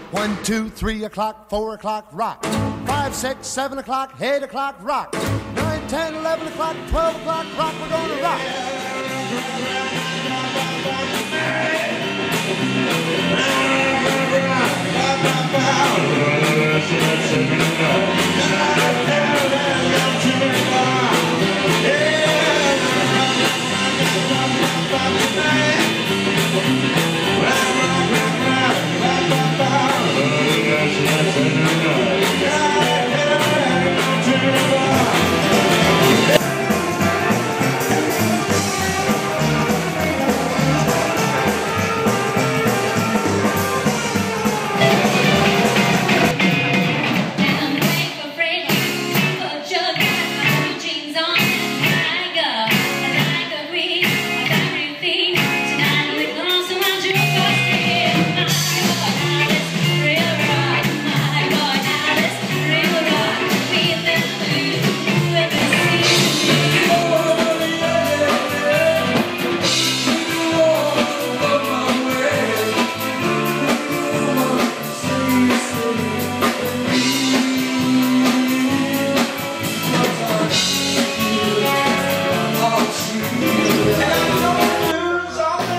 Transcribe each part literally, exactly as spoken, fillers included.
One, two, three o'clock, four o'clock, rock. Five, six, seven o'clock, eight o'clock, rock. Nine, ten, eleven o'clock, twelve o'clock, rock. We're gonna rock.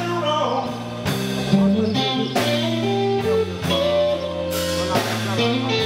Thank you.